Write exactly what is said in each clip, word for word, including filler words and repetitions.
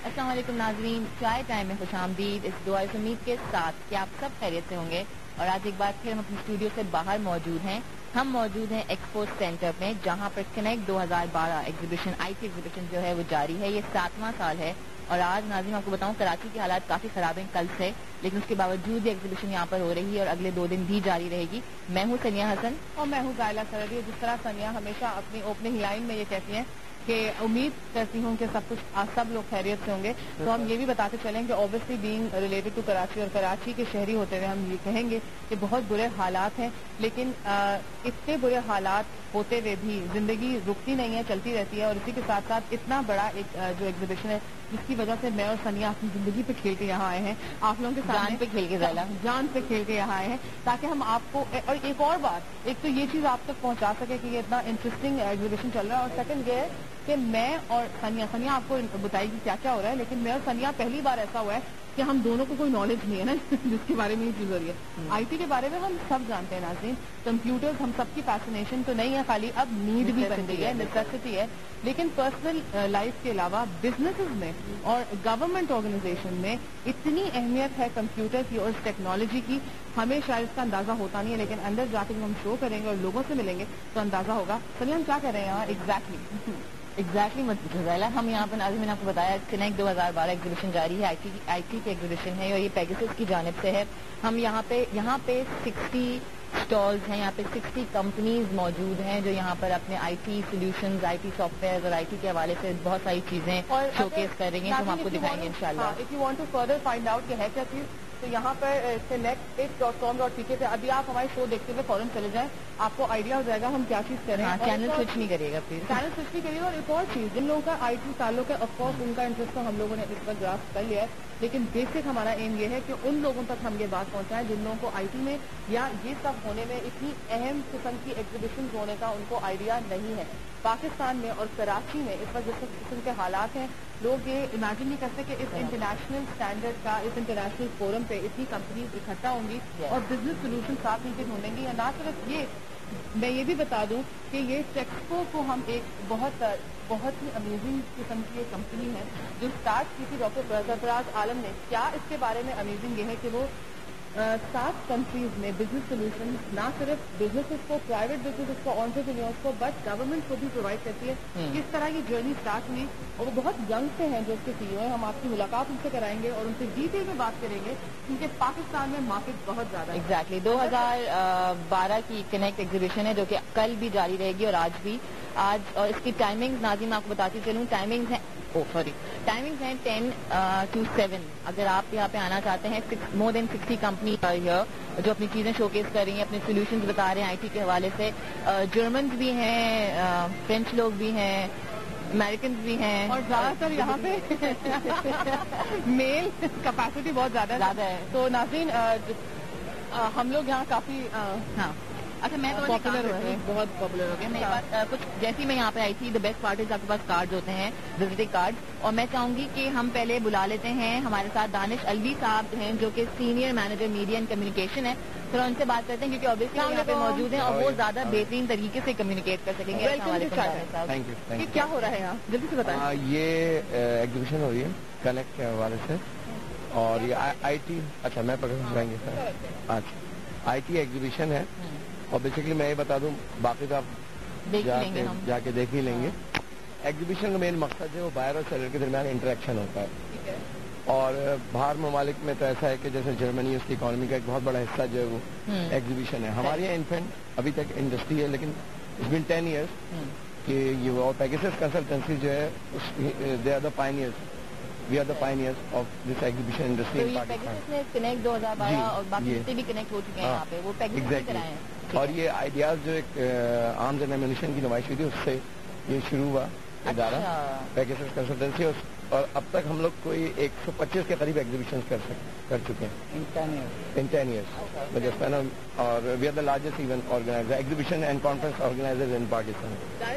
السلام علیکم ناظرین، چائے ٹائم میں خوش آمدید اس دعا امید کے ساتھ کہ آپ سب خیریت سے ہوں گے. اور آج ایک بار پھر ہم اپنے اسٹوڈیو سے باہر موجود ہیں. ہم موجود ہیں ایکسپو سینٹر میں، جہاں پر کنیکٹ دو ہزار بارہ ایگزیبیشن آئی ٹی ایگزیبیشن جو ہے وہ جاری ہے. یہ ساتواں سال ہے. اور آج ناظرین آپ کو بتاؤں کراچی کے حالات کافی خراب ہیں کل سے، لیکن اس کے باوجود یہ ایگزیبیشن یہاں پر ہو رہی ہے اور اگلے دو دن بھی جاری رہے گی. میں ہوں سنیا حسن اور میں ہوں زائلہ سرحدی. جس طرح سنیا ہمیشہ اپنی اوپننگ لائن میں یہ کہتی ہیں کہ امید کرتی ہوں کہ سب کچھ سب لوگ خیریت سے ہوں گے، تو ہم یہ بھی بتاتے چلیں کہ obviously being related to Karachi اور کراچی کے شہری ہوتے ہوئے ہم یہ کہیں گے کہ بہت برے حالات ہیں. لیکن اتنے برے حالات ہوتے ہوئے بھی زندگی رکتی نہیں ہے، چلتی رہتی ہے. اور اسی کے ساتھ ساتھ اتنا بڑا ایک جو ایگزیبیشن ہے جس کی وجہ سے میں اور سنیا اپنی زندگی پہ کھیل کے یہاں آئے ہیں، آپ لوگوں کے سامنے جان پہ کھیل کے زائلہ جان پہ کھیل کے یہاں آئے ہیں تاکہ ہم آپ کو. اور ایک اور بات، ایک تو یہ چیز آپ تک پہنچا سکے کہ یہ اتنا انٹرسٹنگ ایگزیبیشن چل رہا ہے، اور سیکنڈ یہ ہے کہ میں اور سنیا سنیا آپ کو بتائے گی کیا کیا ہو رہا ہے، لیکن میں اور سنیا پہلی بار ایسا ہوا ہے کہ ہم دونوں کو کوئی نالج نہیں ہے نا جس کے بارے میں یہ چیز ہو رہی ہے. آئی ٹی کے بارے میں ہم سب جانتے ہیں ناظرین، کمپیوٹرز ہم سب کی فیسنیشن تو نہیں ہے، خالی اب نیڈ بھی بن گئی ہے، نیسیسٹی ہے. لیکن پرسنل لائف کے علاوہ بزنسز میں اور گورنمنٹ آرگنائزیشن میں اتنی اہمیت ہے کمپیوٹر کی اور اس ٹیکنالوجی کی، ہمیں شاید اس کا اندازہ ہوتا نہیں ہے، لیکن اندر جا کے جب ہم شو کریں گے اور لوگوں سے ملیں گے تو اندازہ ہوگا. سنیا ہم کیا کر رہے ہیں یہاں ایگزیکٹلی ایگزیکٹلی مت پوچھو زائلہ. ہم یہاں پر ناظرین نے آپ کو بتایا کنیکٹ دو ہزار بارہ ایگزیبیشن جاری ہے. آئی ٹی آئی ٹی کی ایگزیبیشن ہے اور یہ پیگاسس کی جانب سے ہے. ہم یہاں پہ یہاں پہ سکسٹی اسٹالز ہیں، یہاں پہ سکسٹی کمپنیز موجود ہیں جو یہاں پر اپنے I T solutions, I T software اور آئی ٹی کے حوالے سے بہت ساری چیزیں شو کیس کر رہی ہیں جو ہم آپ کو دکھائیں گے انشاءاللہ. If you want to further find out کہ ہے کیا چیز، تو یہاں پر کنیکٹ ایک dot com dot P K پہ ابھی آپ ہمارے شو دیکھتے ہوئے فوراً چلے جائیں، آپ کو آئیڈیا ہو جائے گا ہم کیا چیز کریں. ہاں، چینل سوئچ نہیں کرے گا پلیز. چینل سوئچ نہیں کریے گا. اور ایک اور چیز، جن لوگوں کا آئی ٹی تعلق ہے آف کورس ان کا انٹرسٹ تو ہم لوگوں نے اس پر گراسپ کر لیا ہے، لیکن بیسک ہمارا ایم یہ ہے کہ ان لوگوں تک ہم یہ بات پہنچائیں جن لوگوں کو آئی ٹی میں یا یہ سب ہونے میں اتنی اہم قسم کی ایگزیبیشن ہونے کا ان کو آئیڈیا نہیں ہے. پاکستان میں اور کراچی میں اس وقت جس قسم کے حالات ہیں، لوگ یہ امیجن نہیں کرتے کہ اس انٹرنیشنل اسٹینڈرڈ کا، اس انٹرنیشنل فورم پہ اتنی کمپنیز اکٹھا ہوں گی اور بزنس سولوشن ساتھ مل کے ڈھونڈیں گی. یا نہ صرف یہ، میں یہ بھی بتا دوں کہ یہ ٹیکسپو کو ہم ایک بہت بہت ہی امیزنگ قسم کی ایک کمپنی ہے جو اسٹارٹ کی تھی ڈاکٹر سرفراز عالم نے. کیا اس کے بارے میں امیزنگ یہ ہے کہ وہ سات کنٹریز میں بزنس سولوشن نہ صرف بزنس کو، پرائیویٹ بزنس کو، آنٹرپرینیورس کو، بٹ گورنمنٹ کو بھی پرووائڈ کرتی ہے. کس طرح یہ جرنی اسٹارٹ ہوئی، اور وہ بہت ینگ سے ہیں جو اس کے سی او ہیں. ہم آپ کی ملاقات ان سے کرائیں گے اور ان سے ڈیٹیل میں بات کریں گے کیونکہ پاکستان میں مارکیٹ بہت زیادہ ہے. ایگزیکٹلی دو ہزار بارہ کی کنیکٹ ایگزیبیشن ہے جو کہ کل بھی جاری رہے گی اور آج بھی. آج اور اس کی ٹائمنگز ناظرین میں آپ کو بتاتی چلوں. ٹائمنگز ہیں او سوری ٹائمنگز ہیں ٹین ٹو سیون. اگر آپ یہاں پہ آنا چاہتے ہیں، مور دین سکسٹی کمپنی جو اپنی چیزیں شو کیس کر رہی ہیں، اپنے سولوشنز بتا رہے ہیں آئی ٹی کے حوالے سے. جرمنز بھی ہیں، فرینچ لوگ بھی ہیں، امریکنز بھی ہیں، اور زیادہ تر یہاں پہ میل کیپیسٹی بہت زیادہ زیادہ ہے. تو ناظرین ہم لوگ یہاں کافی ہاں اچھا میں تو پاپولر ہو گئے، بہت پاپولر ہو گیا. میرے پاس کچھ جیسی میں یہاں پہ آئی تھی، دا بیسٹ پارٹ از آپ کے پاس کارڈ ہوتے ہیں، وزٹنگ کارڈ. اور میں چاہوں گی کہ ہم پہلے بلا لیتے ہیں ہمارے ساتھ دانش الوی صاحب ہیں جو کہ senior manager media and communication ہے. تھوڑا ان سے بات کرتے ہیں کیونکہ اوبیسلی یہاں پہ موجود ہیں اور وہ زیادہ بہترین طریقے سے کمیونیکیٹ کر سکیں گے. Thank you. کیا ہو رہا ہے یہاں جلدی سے بتائیں. یہ ایگزیبیشن ہو رہی ہے کنیکٹ کے حوالے سے، اور یہ آئی ٹی اچھا میں پکڑیں گے سر. اچھا آئی ٹی ایگزیبیشن ہے، اور بیسکلی میں یہ بتا دوں، باقی تو آپ جا کے دیکھ ہی لیں گے. ایگزیبیشن کا مین مقصد جو ہے وہ بائر اور سیلر کے درمیان انٹریکشن ہوتا ہے. اور باہر ممالک میں تو ایسا ہے کہ جیسے جرمنی، اس کی اکانومی کا ایک بہت بڑا حصہ جو ہے وہ ایگزیبیشن ہے. ہمارے یہاں انفینٹ ابھی تک انڈسٹری ہے، لیکن اٹس بین ٹین ایئرس کہ یہ پیگاسس کنسلٹنسی جو ہے they are the pioneers. We are the pioneers of this exhibition industry in Pakistan. Connect دو ہزار بارہ اور باقی جتنے بھی کنیکٹ ہو چکے ہیں یہاں پہ وہ پیگاسس کرائے ہیں. اور یہ آئیڈیاز جو ایک آرمز اینڈ ایمونیشن کی نمائش ہوئی تھی، اس سے یہ شروع ہوا ادارہ پیگاسس کنسلٹنسی. اور اب تک ہم لوگ کوئی ایک سو پچیس کے قریب ایگزیبیشن کر چکے ہیں ان ٹین ایئرس. اور we are the largest event organizer exhibition and conference organizer in Pakistan.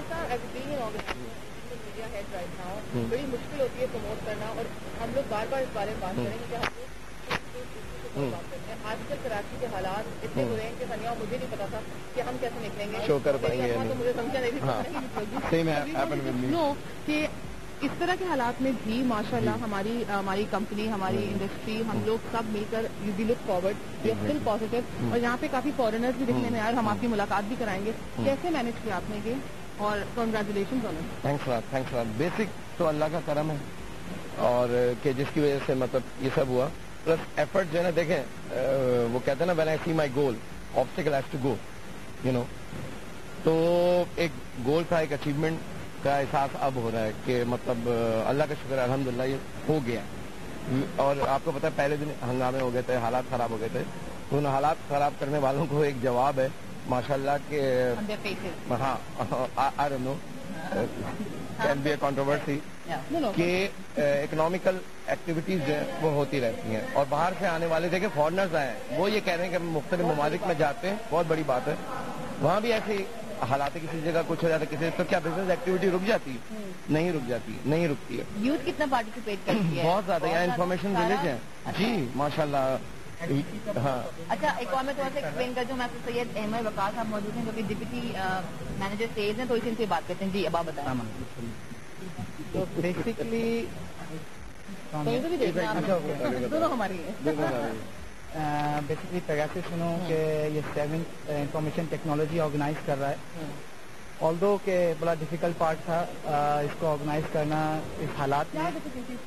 بڑی مشکل ہوتی ہے پروموٹ کرنا، اور ہم لوگ بار بار اس بارے میں بات کریں گے کہ ہم لوگ آج کل کراچی کے حالات اتنے برے ہیں کہ سنیا مجھے نہیں پتا تھا کہ ہم کیسے نکلیں گے، شو کر پائیں گے. مجھے سمجھا نہیں کہ اس طرح کے حالات میں بھی ماشاءاللہ ہماری ہماری کمپنی ہماری انڈسٹری ہم لوگ سب مل کر we look forward we are still positive اور یہاں پہ کافی فارنرز بھی دیکھنے میں آئے اور ہم آپ کی ملاقات بھی کرائیں گے. کیسے مینج کیا آپ نے یہ اور congratulation on it. Thanks lot thanks lot. Basic تو اللہ کا کرم ہے اور کہ جس کی وجہ سے مطلب یہ سب ہوا. پلس ایفرٹ جو ہے نا دیکھیں وہ کہتے ہیں نا when I see my goal obstacle has to go you know. تو ایک گول تھا ایک اچیومنٹ کا احساس اب ہو رہا ہے کہ مطلب اللہ کا شکر الحمدللہ یہ ہو گیا. اور آپ کو پتا ہے پہلے دن ہنگامے ہو گئے تھے حالات خراب ہو گئے تھے تو ان حالات خراب کرنے والوں کو ایک جواب ہے ماشاءاللہ کہ ہاں I don't know can be a controversy کہ اکنامیکل ایکٹیویٹیز جو ہیں وہ ہوتی رہتی ہیں اور باہر سے آنے والے دیکھیں فارنرز آئے ہیں وہ یہ کہہ رہے ہیں کہ ہم مختلف ممالک میں جاتے ہیں بہت بڑی بات ہے. وہاں بھی ایسی حالات کسی جگہ کچھ ہو جاتا ہے کسی تو کیا بزنس ایکٹیویٹی رک جاتی ہے؟ نہیں رک جاتی نہیں رکتی ہے. یوتھ کتنا پارٹیسپیٹ کرتی ہے؟ بہت زیادہ یہاں انفارمیشن ولیج ہے جی ماشاء اللہ. ہاں اچھا ایک اور میں تھوڑا سا ایکسپلین کر دوں. میں آپ سید احمد وقار صاحب موجود ہیں جو کہ ڈپٹی مینیجر سیلز ہیں تو اسی سے بات کرتے ہیں. جی اب آپ بتائیں. تو بیسکلی دونوں ہماری بیسکلی پیگاسس سنو کہ یہ سیونتھ انفارمیشن ٹیکنالوجی آرگنائز کر رہا ہے. آلدو کہ بڑا ڈیفیکلٹ پارٹ تھا اس کو آرگنائز کرنا اس حالات میں.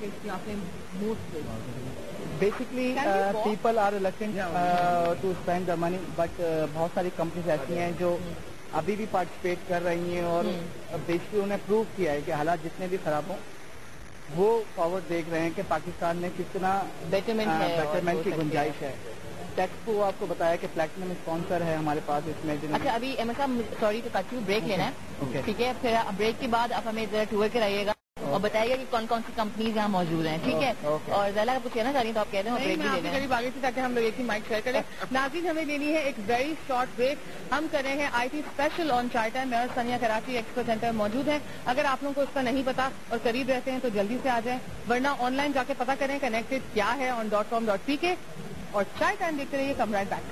Basically people are reluctant to spend the money but بہت ساری کمپنیز ایسی ہیں جو ابھی بھی پارٹیسپیٹ کر رہی ہیں اور بیسکلی انہوں نے پروو کیا ہے کہ حالات جتنے بھی خراب ہوں وہ فارورڈ دیکھ رہے ہیں کہ پاکستان میں کس طرح بیٹرمنٹ کی گنجائش ہے. ٹیکس کو آپ کو بتایا کہ پلیٹینم اسپانسر ہے ہمارے پاس اس میں. اچھا ابھی احمد صاحب sorry to cut you break لینا ہے ٹھیک ہے. پھر بریک کے بعد آپ ہمیں ذرا ٹور کرائیے گا اور بتائیے گا کہ کون کون سی کمپنیز یہاں موجود ہیں ٹھیک ہے. اور زیادہ کچھ کہنا چاہ رہی ہیں تو آپ کہہ دیں اور بریک بھی لے لیں. قریب آگے سے تاکہ ہم لوگ ایک ہی مائک شیئر کریں. ناظرین ہمیں لینی ہے ایک ویری شارٹ بریک. ہم کر رہے ہیں آئی ٹی اسپیشل آن چار ٹائم. میں اور سنیا کراچی ایکسپو سینٹر موجود ہیں. اگر آپ لوگوں کو اس کا نہیں پتا اور قریب رہتے ہیں تو جلدی سے آ جائیں ورنہ آن لائن جا کے پتا کریں کنیکٹڈ کیا ہے آن ڈاٹ کام ڈاٹ پی کے اور چار ٹائم دیکھتے رہیے. Come right back.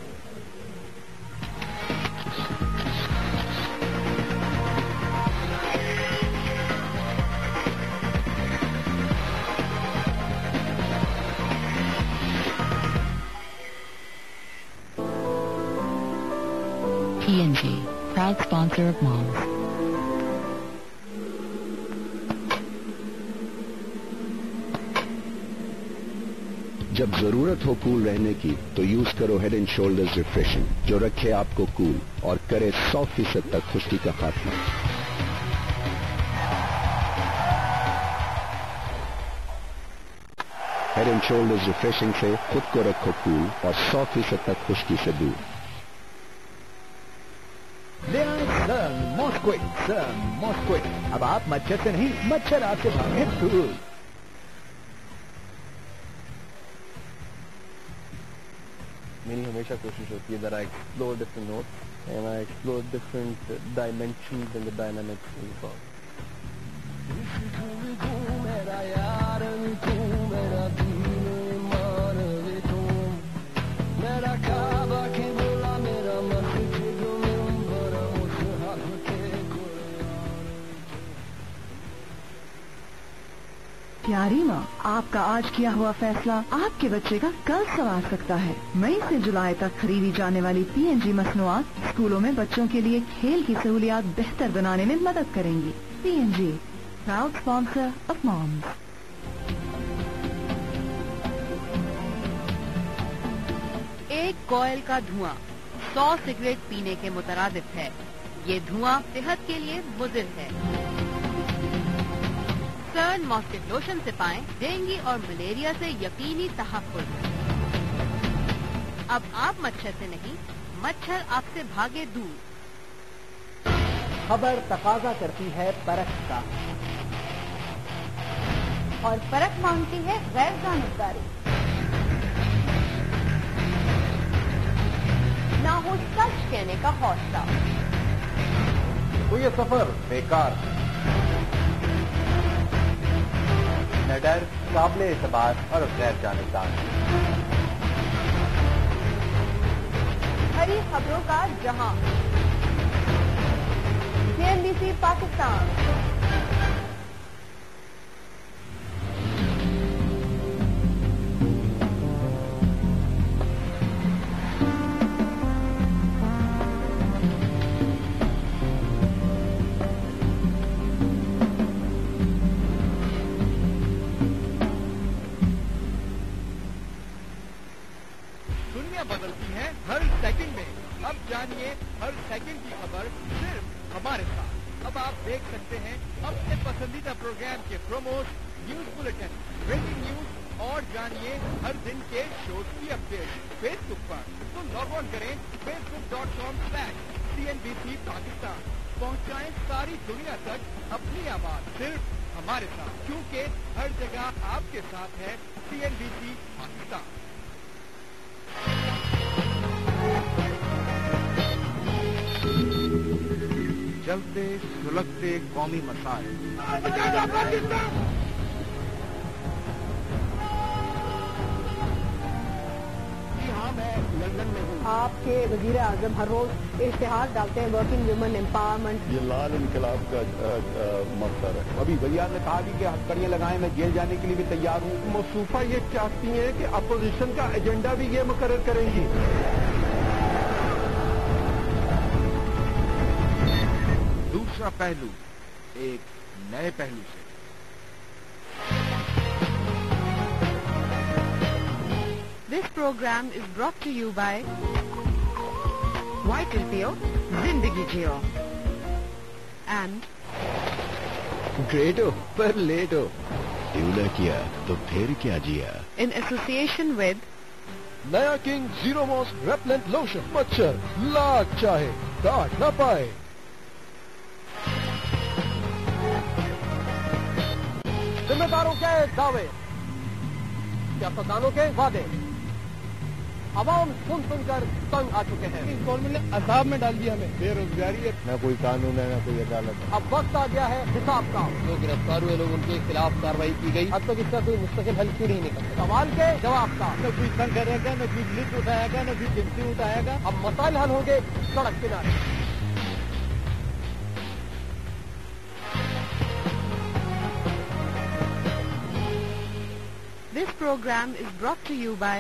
P and G, proud sponsor of Moms. جب ضرورت ہو کول رہنے کی تو یوز کرو ہیڈ اینڈ شولڈرز ریفریشنگ جو رکھے آپ کو کول اور کرے سو فیصد تک خشکی کا خاتمہ. ہیڈ اینڈ شولڈرز ریفریشنگ سے خود کو رکھو کول اور سو فیصد تک خشکی سے دور. موسکوئٹ سر موسکوئٹ. اب آپ مچھر سے نہیں مچھر آپ سے بھاگے دور. میری ہمیشہ کوشش ہوتی ہے that I explore different notes and I explore different dimensions and the dynamics in the song. پیاری ماں آپ کا آج کیا ہوا فیصلہ آپ کے بچے کا کل سنوار سکتا ہے. مئی سے جولائی تک خریدی جانے والی پی این جی مصنوعات اسکولوں میں بچوں کے لیے کھیل کی سہولیات بہتر بنانے میں مدد کریں گی. P N G proud sponsor of moms. ایک کوئل کا دھواں سو سگریٹ پینے کے مترادف ہے. یہ دھواں صحت کے لیے مضر ہے. سرن ماسکٹ لوشن سے پائیں ڈینگی اور ملیریا سے یقینی تحفظ. اب آپ مچھر سے نہیں مچھر آپ سے بھاگے دور. خبر تقاضا کرتی ہے پرکھ کا اور پرکھ مانگتی ہے غیر جانبداری. نہ ہو سچ کہنے کا حوصلہ تو یہ سفر بیکار. نہ ڈر قابل اعتبار اور غیر جانبدار. ہری خبروں کا جہاں C N B C Pakistan. Promote news bulletin, breaking news और जानिए हर दिन के शोज की अपडेट फेसबुक पर। तो लॉग ऑन करें Facebook dot com slash C N B C Pakistan. पहुंचाएं सारी दुनिया तक अपनी आवाज सिर्फ हमारे साथ, क्योंकि हर जगह आपके साथ है C N B C Pakistan. चलते सुलगते कौमी मसाइल, लंदन में हूँ। आपके वजीर आजम हर रोज इश्तिहार डालते हैं वर्किंग वुमेन एम्पावरमेंट। ये लाल इनकलाब का मकसद है। अभी वजीर ने कहा कि हथकड़ियाँ लगाएं, मैं जेल जाने के लिए भी तैयार हूँ। मसूफा ये चाहती हैं कि अपोजिशन का एजेंडा भी ये मुकर्रर करेंगी। दूसरा पहलू एक नए पहलू से। This program is brought to you by White Pio, Zindagi Jio, and great हो पर लेट हो, ड्यूला किया तो फिर क्या जिया। in association with नया king zero moss repellent lotion, मच्छर लाख चाहे काट ना पाए। जिम्मेदारों के दावे, सियासतदानों के वादे, आवाम सुन सुनकर तंग आ चुके हैं। इस गवर्नमेंट ने अजाब में डाल दिया हमें। बेरोजगारी है, न कोई कानून है, न कोई अदालत। अब वक्त आ गया है हिसाब का। जो गिरफ्तार हुए लोग, उनके खिलाफ कार्रवाई की गई। अब तक इसका कोई मुस्तकिल हल क्यों नहीं निकला? सवाल के जवाब का। न कोई तंग करेगा, न कोई लिफ्ट उठाएगा, न कोई गिनती उठाएगा। अब मसाइल हल होंगे सड़क किनारे। this program is brought to you by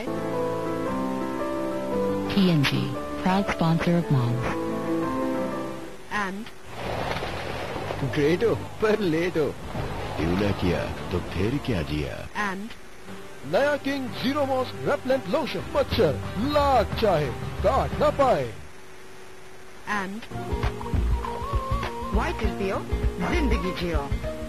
P N G, proud sponsor of Moms. and great हो पर लेट हो, ड्यूला किया तो फिर क्या जिया। and नया king zero moss repellent lotion, मच्छर लाख चाहे काट ना पाए। and White Pio, Zindagi Jio.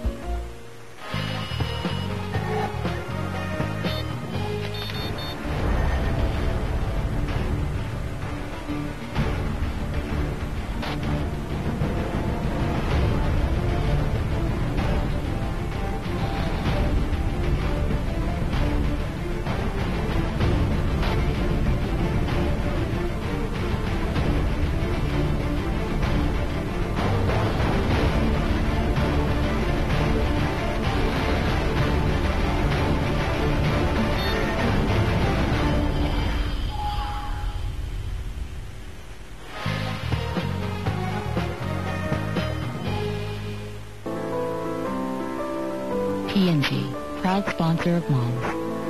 P N G, proud sponsor of Moms.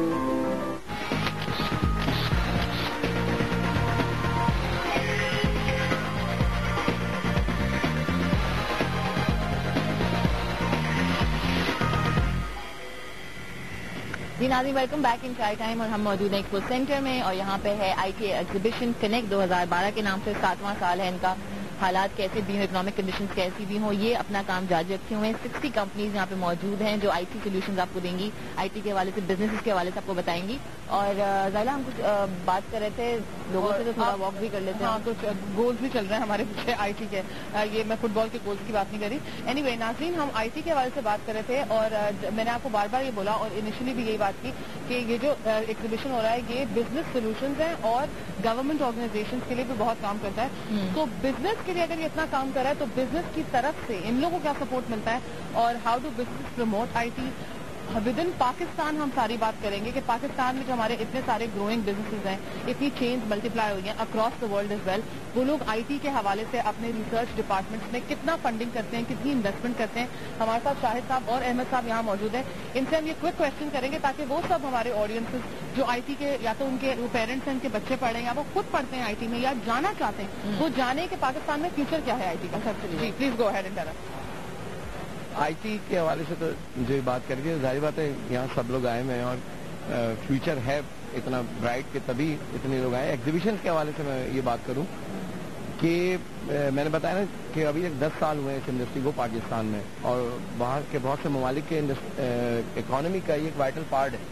जी नाज़रीन, वेलकम बैक इन चाय टाइम। और हम मौजूद हैं एक्सपो सेंटर में, और यहाँ पे है आई टी एग्जीबिशन कनेक्ट दो हज़ार बारह के नाम से सातवां साल है इनका। हालात कैसे भी हों, इकोनॉमिक कंडीशंस कैसी भी हों, ये अपना काम जारी रखे हुए हैं। सिक्सटी कंपनीज यहाँ पे मौजूद हैं जो आईटी सॉल्यूशंस आपको देंगी, आईटी के हवाले से, बिजनेस के हवाले से आपको बताएंगी। और ज़ाहिला, हम कुछ बात कर रहे थे लोगों से, तो थोड़ा वॉक भी कर लेते हैं। हाँ, कुछ गोल्स भी चल रहे हैं हमारे पीछे आईटी के। ये मैं फुटबॉल के गोल्स की बात नहीं करी। एनीवे नाज़रीन, हम आईटी के हवाले से बात कर रहे थे, और मैंने आपको बार बार ये बोला, और इनिशियली भी यही बात की कि ये जो एग्जीबिशन हो रहा है ये बिजनेस सोल्यूशंस है और गवर्नमेंट ऑर्गेनाइजेशंस के लिए भी बहुत काम करता है। तो बिजनेस के लिए अगर ये इतना काम कर रहा है, तो बिजनेस की तरफ से इन लोगों को क्या सपोर्ट मिलता है, और how do business promote IT with in Pakistan. हम सारी बात करेंगे कि पाकिस्तान में जो हमारे इतने सारे ग्रोइंग बिजनेसेस हैं, इतनी चेंज मल्टीप्लाई हुई हैं across the world as well, वो लोग आईटी के हवाले से अपने रिसर्च डिपार्टमेंट्स में कितना फंडिंग करते हैं, कितनी इन्वेस्टमेंट करते हैं। हमारे साथ शाहिद साहब और अहमद साहब यहाँ मौजूद हैं। इनसे हम ये क्विक क्वेश्चन करेंगे ताकि वो सब हमारे ऑडियंसेस जो आईटी के, या तो उनके पेरेंट्स हैं, उनके बच्चे पढ़े हैं, या वो खुद पढ़ते हैं आईटी में, या जाना चाहते हैं, वो जाने कि पाकिस्तान में फ्यूचर क्या है आईटी का। जी please go ahead and tell us. IT के हवाले से तो जो बात करेंगे, जाहिर बात है यहाँ सब लोग आए हुए हैं, और फ्यूचर है इतना ब्राइट कि तभी इतने लोग आए। एग्जीबिशन के हवाले से मैं ये बात करूँ کہ میں نے بتایا نا کہ ابھی ایک دس سال ہوئے اس انڈسٹری کو پاکستان میں، اور باہر کے بہت سے ممالک کے اکانومی کا یہ ایک وائٹل پارٹ ہے.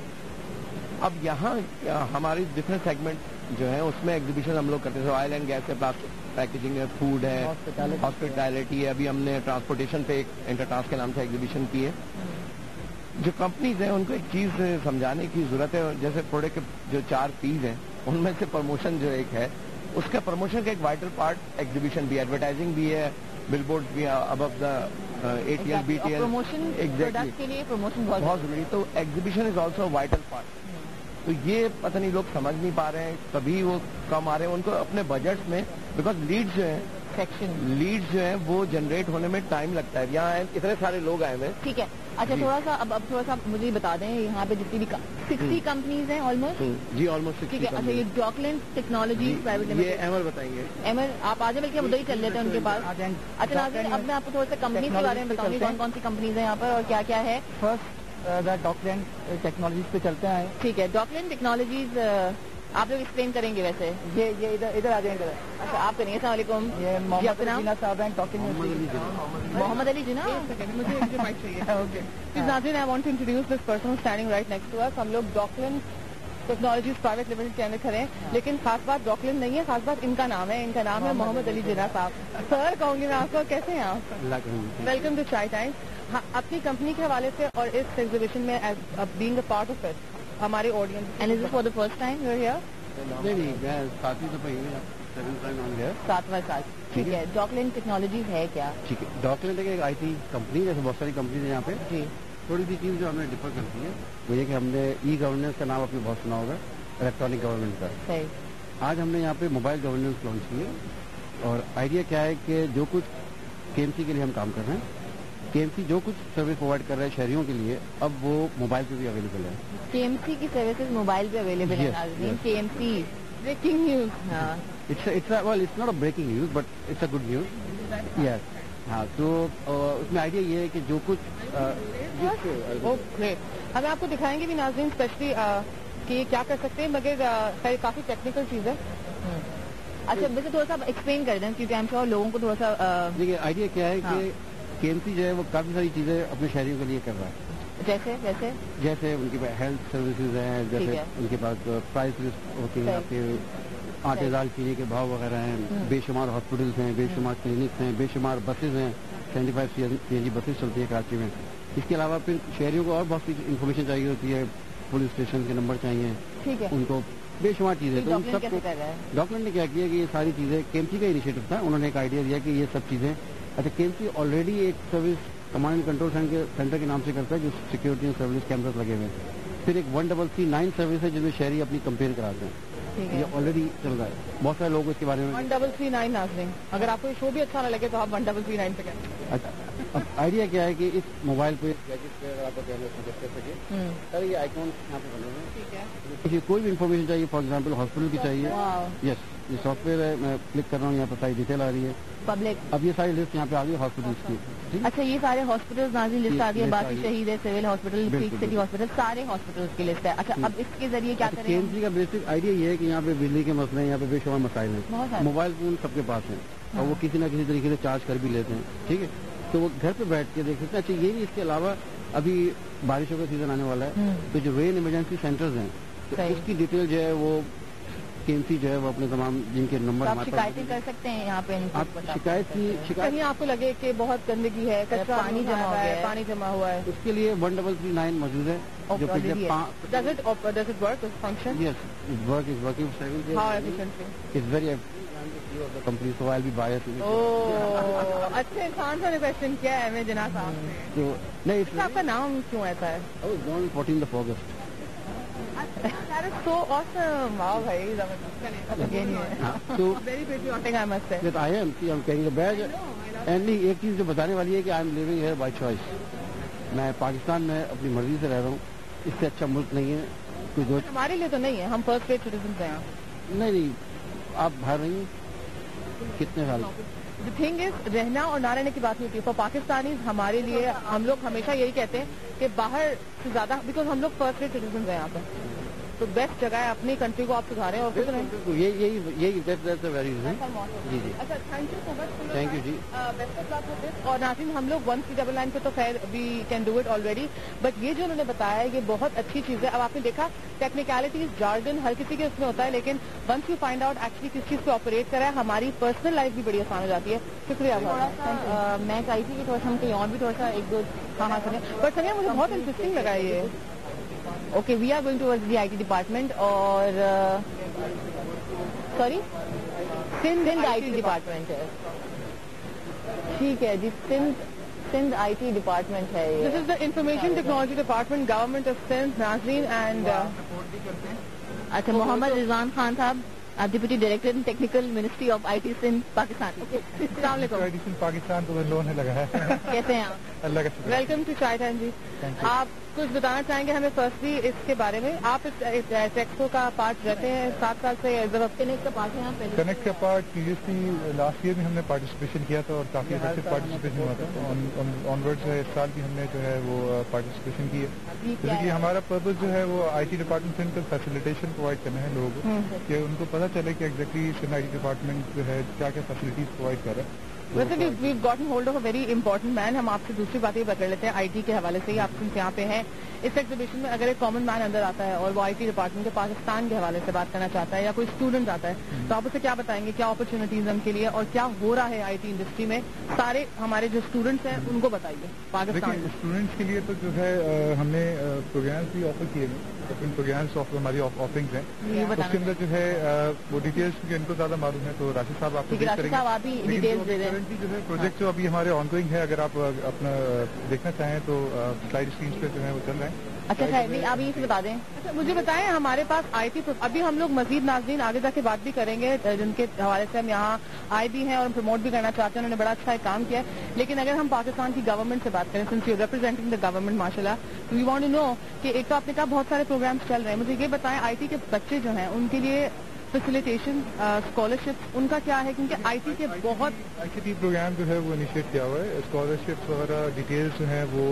اب یہاں ہماری ڈفرینٹ سیگمنٹ جو ہیں اس میں ایگزیبیشن ہم لوگ کرتے ہیں. آئل اینڈ گیس ہے، پلاسٹک پیکیجنگ ہے، فوڈ ہے، ہاسپٹیلٹی ہے. ابھی ہم نے ٹرانسپورٹیشن پہ ایک انٹر ٹرانس کے نام سے ایگزیبیشن کی ہے. جو کمپنیز ہیں ان کو ایک چیز سمجھانے کی ضرورت ہے. جیسے پروڈکٹ جو چار پیز ہیں ان میں سے پروموشن جو ایک ہے، اس کا پروموشن کا ایک وائٹل پارٹ ایگزیبیشن بھی ہے، ایڈورٹائزنگ بھی ہے، بل بورڈ بھی ہے above the A T L B T L. Promotion کے لیے پروموشن بہت ضروری. تو exhibition is also vital part. تو یہ پتہ نہیں لوگ سمجھ نہیں پا رہے ہیں، تبھی وہ کم آ رہے ہیں ان کو اپنے بجٹ میں. بیکاز لیڈز جو ہیں سیکشن لیڈز جو ہیں وہ جنریٹ ہونے میں ٹائم لگتا ہے. یہاں اتنے سارے لوگ آئے ہوئے. ٹھیک ہے. اچھا تھوڑا سا اب اب تھوڑا سا مجھے بتا دیں، یہاں پہ جتنی بھی سکسٹی کمپنیز ہیں آلموسٹ. جی آلموسٹ. ٹھیک ہے. اچھا یہ ڈاکلینڈ ٹیکنالوجیز پرائیویٹ لمیٹڈ، یہ ایمر بتائیں گے. ایمر آپ آ جائیں بلکہ ادھر ہی چل لیتے ہیں ان کے پاس. اچھا ناظرین اب میں آپ کو تھوڑا سا کمپنیز کے بارے میں بتاؤں گی کون کون سی کمپنیز ہیں یہاں پر اور کیا کیا ہے. فرسٹ ڈاکلینڈ ٹیکنالوجیز پہ چلتے ہیں. ٹھیک ہے. ڈاکلینڈ ٹیکنالوجیز آپ لوگ ایکسپلین کریں گے ویسے. یہ یہ ادھر ادھر آ جائیں. اچھا آپ کریں گے. السلام علیکم. یہ محمد علی جناح صاحب ہیں ٹاکنگ. محمد علی جناح. مجھے ایک مائک چاہیے. اوکے ناظرین، I want to introduce this person standing right next to us. ہم لوگ ڈاکلینڈ ٹیکنالوجیز پرائیویٹ لمیٹڈ کے اندر کھڑے ہیں، لیکن خاص بات ڈاکلینڈ نہیں ہے، خاص بات ان کا نام ہے. ان کا نام ہے محمد علی جناح صاحب. سر کہوں گی میں آپ کو، کیسے ہیں آپ؟ Welcome to chai time. اپنی کمپنی کے حوالے سے اور اس ایگزیبیشن میں being a part of it ہمارے audience. And is it for the first time you are here? نہیں نہیں ساتھی تو پہلے ساتواں سال. ٹھیک ہے. ڈاکلینڈ ٹیکنالوجیز ہے کیا؟ ٹھیک ہے. ڈاکلینڈ ایک آئی ٹی کمپنی جیسے بہت ساری کمپنیز ہیں یہاں پہ. جی. تھوڑی سی چیز جو ہمیں ڈفر کرتی ہے وہ یہ کہ ہم نے ای گورننس کا نام آپ نے بہت سنا ہوگا، الیکٹرانک گورنمنٹ کا. صحیح. آج ہم نے یہاں پہ موبائل گورننس لانچ کی ہے. اور آئیڈیا کیا ہے کہ جو کچھ کے ایم سی کے لیے ہم کام کر رہے ہیں، کے ایم سی جو کچھ سروس پرووائڈ کر رہا ہے شہریوں کے لیے، اب وہ موبائل پہ بھی اویلیبل ہے. کے ایم سی کی سروسز موبائل پہ اویلیبل ہے. K M C breaking news. ہاں well it's not a breaking news but it's a good news. Yes. ہاں تو اس میں آئیڈیا یہ ہے کہ جو کچھ اوکے ہمیں آپ کو دکھائیں گے بھی ناظرین اسپیشلی کہ یہ کیا کر سکتے ہیں، مگر کافی ٹیکنیکل چیز ہے. اچھا ویسے تھوڑا سا ایکسپلین کر دیں کیونکہ ہم شیور لوگوں کو تھوڑا سا. دیکھیے آئیڈیا کیا ہے کہ کے ایم سی جو ہے وہ کافی ساری چیزیں اپنے شہریوں کے لیے کر رہا ہے. جیسے جیسے جیسے ان کے پاس ہیلتھ سروسز ہیں، جیسے ان کے پاس پرائز لسٹ ہوتی ہے، آپ کے آٹے دال چینی کے بھاؤ وغیرہ ہیں، بے شمار ہاسپٹلس ہیں، بے شمار کلینکس ہیں، بے شمار بسز ہیں. Seventy five C N G buses چلتی ہے کراچی میں. اس کے علاوہ پھر شہریوں کو اور بہت سی انفارمیشن چاہیے ہوتی ہے، پولیس اسٹیشن کے نمبر چاہیے ان کو، بے شمار چیزیں. تو ان سب کو ڈاکٹر نے کیا کیا کہ یہ ساری چیزیں کے ایم سی کا انیشیٹو تھا. انہوں نے ایک آئیڈیا دیا کہ یہ سب چیزیں اچھا کے ایم سی آلریڈی ایک service command and control centre کے نام سے کرتا ہے جو سیکورٹی اینڈ سروس کیمراز لگے ہوئے ہیں. پھر ایک one double three nine service ہے جس میں شہری اپنی کمپیئر کراتے ہیں. یہ آلریڈی چل رہا ہے. بہت سارے لوگ اس کے بارے میں ون ڈبل تھری نائن ناظرین اگر آپ کو یہ شو بھی اچھا نہ لگے تو آپ ون ڈبل تھری نائن پہ کریں. اچھا اب آئیڈیا کیا ہے کہ اس موبائل پہ گیجٹ پہ اگر آپ کو سجیسٹ کر سکے سر یہ آئیکن یہاں پہ بنے ہوئے ہیں. ٹھیک ہے. کوئی بھی انفارمیشن چاہیے، فار ایگزامپل ہاسپٹل کی چاہیے. یس یہ سافٹ ویئر ہے. میں کلک کر رہا ہوں، یہاں پہ ساری ڈیٹیل آ رہی ہے پبلک. اب یہ ساری لسٹ یہاں پہ آ گئی ہاسپٹلس کی. اچھا یہ سارے ہاسپٹل ناظرین لسٹ آ گئی ہے. باقی شہید ہے، civil hospital, peak city hospital, سارے ہاسپٹلس کی لسٹ ہے. اچھا اب اس کے ذریعے کیا کریں؟ کے ایم سی کا بیسک آئیڈیا یہ ہے کہ یہاں پہ بجلی کے مسئلے ہیں، یہاں پہ بے شمار مسائل ہیں. موبائل فون سب کے پاس ہیں اور وہ کسی نہ کسی طریقے سے چارج کر بھی لیتے ہیں. ٹھیک ہے. تو وہ گھر پہ بیٹھ کے دیکھ سکتے ہیں. اچھا یہ بھی اس کے علاوہ ابھی بارشوں کا سیزن آنے والا ہے تو جو رین ایمرجنسی سینٹرز ہیں تو اس کی ڈیٹیل جو ہے وہ کے ایم سی جو ہے وہ اپنے تمام جن کے نمبر آپ شکایتیں کر سکتے ہیں یہاں پہ. آپ شکایت کی کہیں آپ کو لگے کہ بہت گندگی ہے، کچرا پانی جمع ہوا ہے، پانی جمع ہوا ہے، اس کے لیے ون ڈبل تھری نائن موجود ہے جو کمپنی سو آئی بی بایس. اچھے انسان سے کوشچن کیا ہے میں جناح صاحب نے. نہیں آپ کا نام کیوں ایسا ہے؟ Fourteen of August. سو آسم. واو بھائی ایک چیز جو بتانے والی ہے کہ I am living here by choice. میں پاکستان میں اپنی مرضی سے رہ رہا ہوں. اس سے اچھا ملک نہیں ہے کوئی. دو ہمارے لیے تو نہیں ہے، ہم فرسٹ ریٹ سٹیزنز ہیں. نہیں نہیں آپ باہر رہی ہیں کتنے سال؟ دی تھنگ از رہنا اور نہ رہنے کی بات نہیں ہوتی. فار پاکستانی ہمارے لیے ہم لوگ ہمیشہ یہی کہتے ہیں کہ باہر سے زیادہ، بیکاز ہم لوگ فرسٹ ریٹ سٹیزنز ہیں یہاں پہ. तो बेस्ट जगह है, अपनी कंट्री को आप सुधारें और खुश रहें। ये यही यही वेरी जी जी अच्छा, thank you so much. Thank you जी। Best of luck with this. और नाज़रीन, हम लोग वन सी डबल नाइन पे तो खैर we can do it already, but ये जो उन्होंने बताया ये बहुत अच्छी चीज़ है। अब आपने देखा टेक्निकलिटीज, जार्गन हर किसी के उसमें होता है, लेकिन once you find out actually किस चीज़ पे ऑपरेट करा है, हमारी पर्सनल लाइफ भी बड़ी आसान हो जाती है। शुक्रिया। थोड़ा सा मैं चाहती थी कि थोड़ा सा हम कहीं और भी थोड़ा सा एक दो हाँ हाँ सुनिए, बट सनिया मुझे बहुत इंटरेस्टिंग लगा ये। Okay, we are going towards the IT department और सॉरी सिंध आईटी डिपार्टमेंट है। ठीक है जी, सिंध सिंध आईटी डिपार्टमेंट है ये। This is the information technology department, government of Sindh. नाज़रीन एंड अच्छा, मोहम्मद रिजवान खान साहब, deputy director in technical ministry of IT Sindh Pakistan. अस्सलाम वालेकुम। आईटी सिंध पाकिस्तान तो लोन है लगा है। कैसे हैं आप? अल्लाह का शुक्र। वेलकम टू चाय टाइम जी। आप कुछ बताना चाहेंगे हमें फर्स्टली इसके बारे में? आप इस टेक्सो का पार्ट रहते हैं सात साल से, कनेक्ट का पार्ट है यहाँ पे? कनेक्ट का पार्ट प्रीवियसली लास्ट ईयर में हमने पार्टिसिपेशन किया था और काफी इफेक्टिव पार्टिसिपेशन हुआ था। ऑनवर्ड्स इस साल भी हमने जो है वो पार्टिसिपेशन की है। जैसे कि हमारा पर्पज जो है वो आईटी डिपार्टमेंट से उनको फैसिलिटेशन प्रोवाइड करना है लोगों को, कि उनको पता चले कि एग्जैक्टली सिंध आईटी डिपार्टमेंट जो है क्या क्या फैसिलिटीज प्रोवाइड कर रहा है। वैसे भी we gotten hold of a very important man. हम आपसे दूसरी बात ये पकड़ लेते हैं आईटी के हवाले से ही। आप सिंध यहाँ पे हैं इस एग्जीबिशन में, अगर एक कॉमन मैन अंदर आता है और वो आईटी डिपार्टमेंट के पाकिस्तान के हवाले से बात करना चाहता है या कोई स्टूडेंट आता है, तो आप उसे क्या बताएंगे, क्या अपॉर्चुनिटीज उनके लिए और क्या हो रहा है आईटी इंडस्ट्री में? सारे हमारे जो स्टूडेंट्स हैं उनको बताइए पाकिस्तान में। स्टूडेंट्स के लिए तो जो है हमने प्रोग्राम्स भी ऑफर किए हैं, इन प्रोग्राम्स ऑफ हमारी ऑफरिंग्स हैं, उसके अंदर जो है वो डिटेल्स क्योंकि इनको ज्यादा मालूम है तो राशिद साहब आपको करेंगे। जो है प्रोजेक्ट जो अभी हमारे ऑनगोइंग है, अगर आप अपना देखना चाहें तो स्लाइड स्क्रीन पे जो है वो चल रहे हैं। अच्छा खैर नहीं, आप ये बता दें। अच्छा मुझे बताएं, हमारे पास आईटी अभी हम लोग मजीद नाज़रीन आगे जाके बात भी करेंगे जिनके हवाले से हम यहाँ आए भी हैं और प्रमोट भी करना चाहते हैं, उन्होंने बड़ा अच्छा काम किया है। लेकिन अगर हम पाकिस्तान की गवर्नमेंट से बात करें, since you representing the government माशाल्लाह, तो वी वांट टू नो कि एक तो आपने कहा बहुत सारे प्रोग्राम्स चल रहे हैं, मुझे ये बताएं आईटी के बच्चे जो हैं उनके लिए फैसिलिटेशन स्कॉलरशिप उनका क्या है? क्योंकि आईटी के बहुत आईसीटी प्रोग्राम जो है वो इनिशिएट किया हुआ है, स्कॉलरशिप वगैरह डिटेल्स जो है वो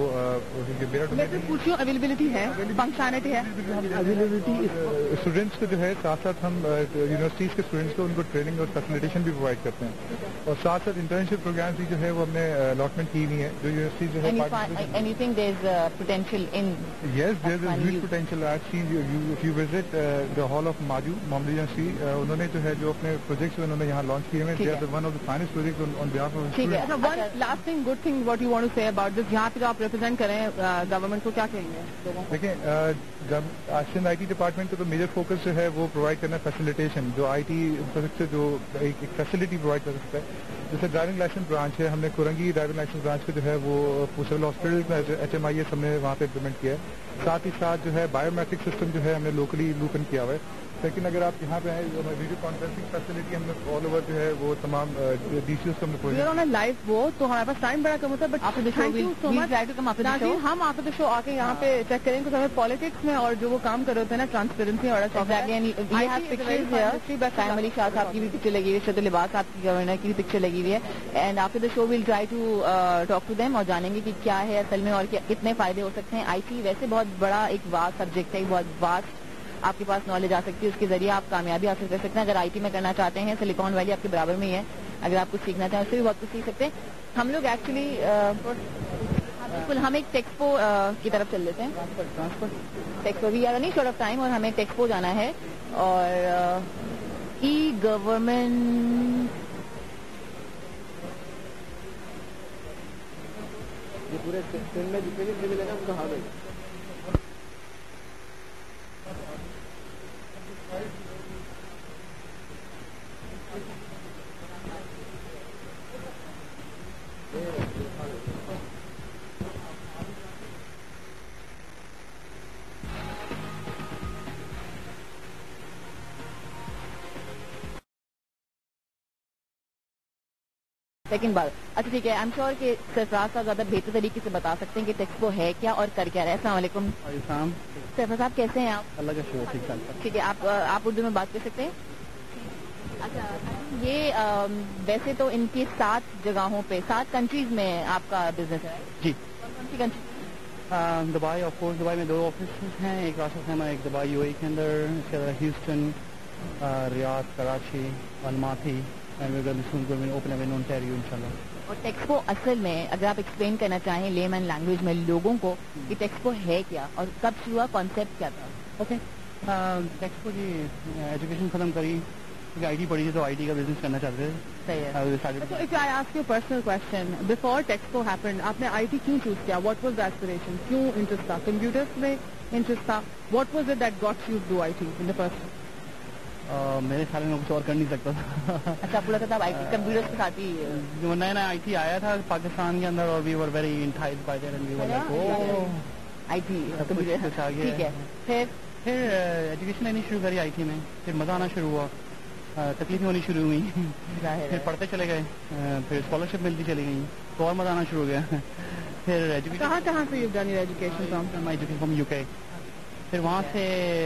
मैं पूछूं अवेलेबिलिटी है, फंक्शनलिटी है? अवेलेबिलिटी स्टूडेंट्स को जो है साथ साथ हम यूनिवर्सिटीज के स्टूडेंट्स को उनको ट्रेनिंग और फैसिलिटेशन भी प्रोवाइड करते हैं और साथ साथ इंटर्नशिप प्रोग्राम भी जो है वो हमने अलॉटमेंट की हुई है जो यूनिवर्सिटी जो है। Anything there is potential in? Yes, there is huge potential. I seen if you visit the hall of MAJU Mohammad university, उन्होंने जो है जो अपने प्रोजेक्ट्स उन्होंने यहाँ लॉन्च किए हैं, they are one of the finest project on behalf of students. अच्छा, one last thing, good thing what you want to say about this, यहाँ पे जो आप रिप्रेजेंट करें गवर्नमेंट को, क्या कहेंगे लोगों को? देखिए, सिंध आईटी डिपार्टमेंट का तो मेजर फोकस जो है वो प्रोवाइड करना फैसिलिटेशन, जो आईटी इंफ्रास्ट्रक्चर जो एक फैसिलिटी प्रोवाइड कर सकता है। जैसे ड्राइविंग लाइसेंस ब्रांच है, हमने कुरंगी ड्राइविंग लाइसेंस ब्रांच को जो है वो civil hospital H M I S हमने वहाँ पे इम्प्लीमेंट किया है। साथ ही साथ जो है बायोमेट्रिक सिस्टम जो है हमने लोकली लूपन किया हुआ है। लेकिन अगर आप यहाँ पे आए, वीडियो कॉन्फ्रेंसिंग फैसिलिटी हमने ऑल ओवर जो है वो तमाम डीसीओ को हमने प्रोजेक्ट लाइव वो तो हमारे पास टाइम बड़ा कम होता है, but thank you so much. हम आफ्टर द शो आके यहाँ पे चेक करेंगे तो हमें पॉलिटिक्स में और जो वो काम कर रहे होते हैं ना, ट्रांसपेरेंसी और फैमिली शाह साहब की भी पिक्चर लगी हुई है, शतुल लिबास साहब की गवर्नर की भी पिक्चर लगी हुई है। And after the show will try to talk to them और जानेंगे कि क्या है असल में और कितने फायदे हो सकते हैं। आईटी वैसे बहुत बड़ा एक वास्ट सब्जेक्ट है, बहुत वास्ट आपके पास नॉलेज आ सकती है, उसके जरिए आप कामयाबी हासिल कर सकते हैं। अगर आईटी में करना चाहते हैं, सिलिकॉन वैली आपके बराबर में ही है, अगर आप कुछ सीखना चाहें उससे भी बहुत कुछ सीख सकते हैं। हम लोग एक्चुअली बिल्कुल हम एक टेक्सपो की तरफ चल लेते हैं। Texpo we are running short of time और हमें टेक्सपो जाना है और ई गवर्नमेंट पूरे में जितने भी मिलेगा उनका हाल है। सेकंड बार अच्छा ठीक है, आई एम श्योर कि सरफराज साहब ज्यादा बेहतर तरीके से बता सकते हैं कि टेक्सपो है क्या और कर क्या रहा है। अस्सलाम वालेकुम सरफराज साहब, कैसे हैं आप? अल्लाह का शुक्र, ठीक ठाक। ठीक है, आप आप उर्दू में बात कर सकते हैं? अच्छा, ये आ, वैसे तो इनकी सात जगहों पे सात कंट्रीज में आपका बिजनेस है जी। कौन कौन सी country? Dubai of course Dubai میں دو آفس ہیں, ایک راشد خیمہ ایک دبئی یو اے کے اندر, اس کے علاوہ ہیوسٹن, ریاض, کراچی, الماتی, اوپن اوین اونٹیریو انشاءاللہ. اور ٹیکسپو اصل میں اگر آپ ایکسپلین کرنا چاہیں لیم اینڈ لینگویج میں لوگوں کو کہ ٹیکسپو ہے کیا اور کب شروع ہوا, کانسیپٹ کیا تھا؟ اوکے, ٹیکسپو جی ایجوکیشن ختم کری, آئی ٹی پڑھی تھی تو آئی ٹی کا بزنس کرنا چاہتے تھے. Personal question, before Techspo happened آپ نے آئی ٹی کیوں چوز کیا؟ واٹ واز دا ایسپریشن, کیوں انٹرسٹ تھا کمپیوٹرس میں انٹرسٹ تھا؟ What was it that got you to I T in the first? میرے خیال میں کچھ اور کر نہیں سکتا تھا. اچھا, آپ کو لگتا تھا کمپیوٹر کے ساتھ ہی جو نیا نیا آئی ٹی آیا تھا پاکستان کے اندر, اور we were very enticed by that and we were like I T computer. ٹھیک ہے, پھر پھر ایجوکیشن لینی شروع کری آئی ٹی میں, پھر مزہ آنا شروع ہوا, تکلیفیں ہونی شروع ہوئی, پھر پڑھتے چلے گئے, پھر اسکالرشپ ملتی چلی گئی تو اور مزہ آنا شروع ہو گیا. پھر ایجوکیشن کہاں کہاں سے ایجوکیشن فرام یو کے, پھر وہاں سے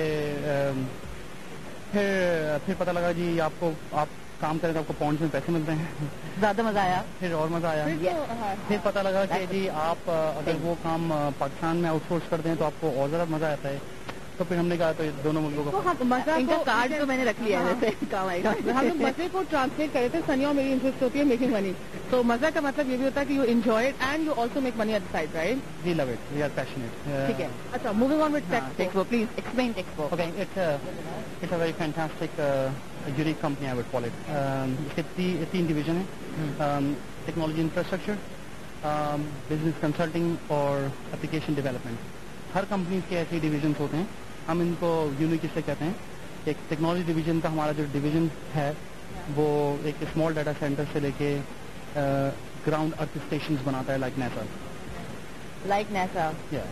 پھر پھر پتہ لگا جی آپ کو آپ کام کریں تو آپ کو پاؤنڈ میں پیسے ملتے ہیں, زیادہ مزہ آیا. پھر اور مزہ آیا. پھر پتہ لگا کہ جی آپ اگر وہ کام پاکستان میں آؤٹ سورس کرتے ہیں تو آپ کو اور زیادہ مزہ آتا ہے. تو پھر ہم نے کہا تو دونوں ملکوں کا مزہ کارڈ تو میں نے رکھ لیا ہے, کام آئے گا. ہم لوگ مزے کو ٹرانسلیٹ کرے تھے. سنیا میری انٹرسٹ ہوتی ہے میکنگ منی, تو مزہ کا مطلب یہ بھی ہوتا ہے کہ you enjoy it and you also make money at the side, right? We love it, we are passionate. ٹھیک ہے. اچھا, moving on with Techspo, please explain Techspo. Okay, it's it's a very fantastic unique company I would call it. اس کے تین division ہیں, technology infrastructure, business consulting اور application development. ہر company کے ایسے ڈویژنس ہوتے ہیں, ہم ان کو یونیک اس سے کہتے ہیں. ایک ٹیکنالوجی ڈویژن کا ہمارا جو ڈویژن ہے وہ ایک اسمال ڈیٹا سینٹر سے لے کے گراؤنڈ ارتھ اسٹیشنز بناتا ہے, like NASA. Like NASA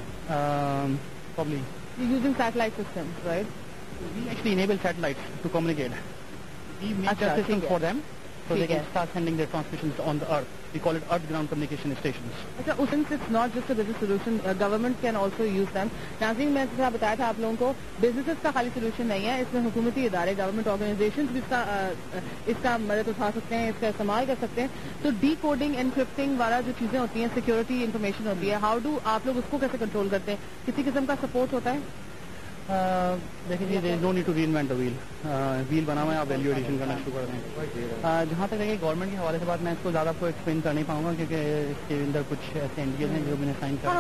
probably using satellite systems, right? We actually enable satellites to communicate. We make a system for them so they can start sending their transmissions on the earth. We call it earth ground communication stations. اچھا, since it's not just a business solution, uh, government can also use them. ناظرین, میں جیسا بتایا تھا آپ لوگوں کو, business کا خالی سولوشن نہیں ہے, اس میں حکومتی ادارے, گورنمنٹ آرگنائزیشنز بھی اس کا اس کا مدد اٹھا سکتے ہیں, اس کا استعمال کر سکتے ہیں. تو ڈی کوڈنگ, انکرپٹنگ والا جو چیزیں ہوتی ہیں, سیکورٹی انفارمیشن ہوتی ہے, ہاؤ ڈو آپ لوگ اس کو کیسے کنٹرول کرتے ہیں؟ کسی قسم کا سپورٹ ہوتا ہے؟ دیکھیے جی, no need to reinvent the wheel. Wheel بنا ہوا ہے, آپ ویلیو ایڈیشن کرنا شروع کر دیں. جہاں تک دیکھیے گورنمنٹ کے حوالے سے بات, میں اس کو زیادہ آپ کو ایکسپلین کر نہیں پاؤں گا کیونکہ اس کے اندر کچھ ایسے انڈیز ہیں جو میں نے سائن کیا.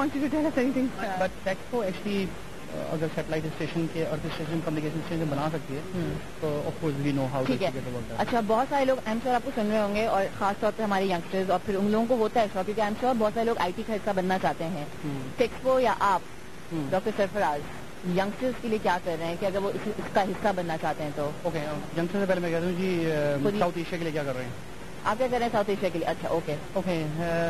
بٹ ٹیکسپو ایکچولی اگر سیٹلائٹ اسٹیشن کے ارتھ اسٹیشن کمیونیکیشن اسٹیشن بنا سکتی ہے تو of course we know how. ٹھیک ہے. اچھا, بہت سارے لوگ ایم شور آپ کو سن رہے ہوں گے, اور خاص طور پہ ہمارے ینگسٹرز, اور پھر ان لوگوں کو ہوتا ہے شوق, کیونکہ ایم شور بہت سارے لوگ آئی ٹی کا حصہ بننا چاہتے ہیں. ٹیکسپو یا آپ ڈاکٹر سرفراز ینگسٹرز کے لیے کیا کر رہے ہیں کہ اگر وہ اس کا حصہ بننا چاہتے ہیں تو؟ اوکے, ینگسٹر سے پہلے میں کہتا ہوں جی ساؤتھ ایشیا کے لیے کیا کر رہے ہیں آپ؟ کیا کر رہے ہیں ساؤتھ ایشیا کے لیے؟ اچھا, اوکے اوکے.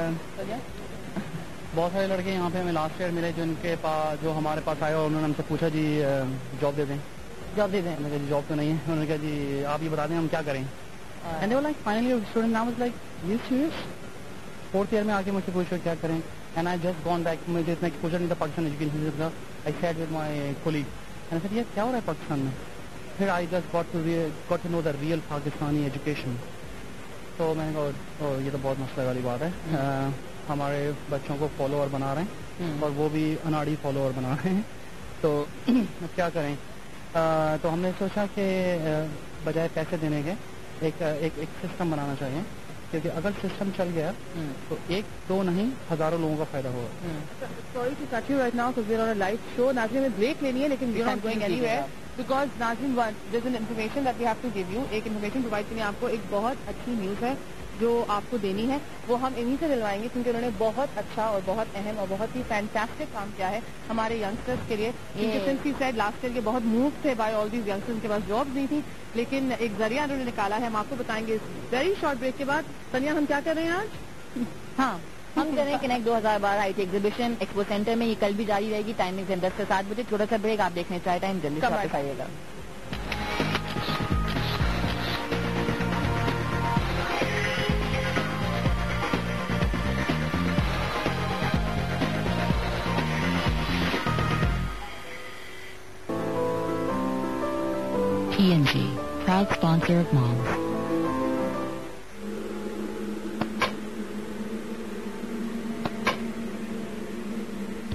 بہت سارے لڑکے یہاں پہ ہمیں لاسٹ ایئر ملے جن کے پاس, جو ہمارے پاس آئے اور انہوں نے ہم سے پوچھا جی جاب دے دیں. جاب دے دیں. میں نے کہا جی جاب تو نہیں ہے. انہوں نے کہا جی آپ یہ بتا دیں ہم کیا کریں. And they were like finally student now is like you serious. Fourth year میں آ کے مجھ سے پوچھو کیا کریں. And I just gone back, مجھے اتنا ایکسپوجر نہیں تھا پاکستان ایجوکیشن کا. I sat with my colleague and I said یہ کیا ہو رہا ہے پاکستان میں. پھر I just got to got to know the real Pakistani education. تو میں نے کہا یہ تو بہت مسئلہ والی بات ہے. ہمارے بچوں کو فالوور بنا رہے ہیں اور وہ بھی اناڑی فالوور بنا رہے ہیں, تو کیا کریں. تو ہم نے سوچا کہ بجائے پیسے دینے کے ایک ایک ایک سسٹم بنانا چاہیے, کیونکہ اگر سسٹم چل گیا تو ایک دو نہیں ہزاروں لوگوں کا فائدہ ہوگا. Sorry to cut you right now because we are on a live show. ناظرین, ہمیں بریک لینی ہے لیکن we are not going anywhere because ناظرین there is an information that we have to give you. ایک انفارمیشن پرووائڈ کرنی ہے آپ کو. ایک بہت اچھی نیوز ہے جو آپ کو دینی ہے, وہ ہم انہیں سے دلوائیں گے کیونکہ انہوں نے بہت اچھا اور بہت اہم اور بہت ہی فینٹاسٹک کام کیا ہے ہمارے ینگسٹرز کے لیے. سنس سیڈ لاسٹ ایئر کے بہت موو تھے بائی آل دیز ینگسٹرز, کے پاس جابس نہیں تھی, لیکن ایک ذریعہ انہوں نے نکالا ہے. ہم آپ کو بتائیں گے ویری شارٹ بریک کے بعد. سنیا, ہم کیا کر رہے ہیں آج؟ ہاں, ہم کر رہے ہیں کنیکٹ دو ہزار بارہ I T exhibition expo centre میں. یہ کل بھی جاری رہے گی, ٹائمنگ دس سے سات بجے. چھوٹا سا بریک, آپ دیکھنے چاہے ٹائم جلدی سے واپس آئیے گا. P and G, proud sponsor of Moms.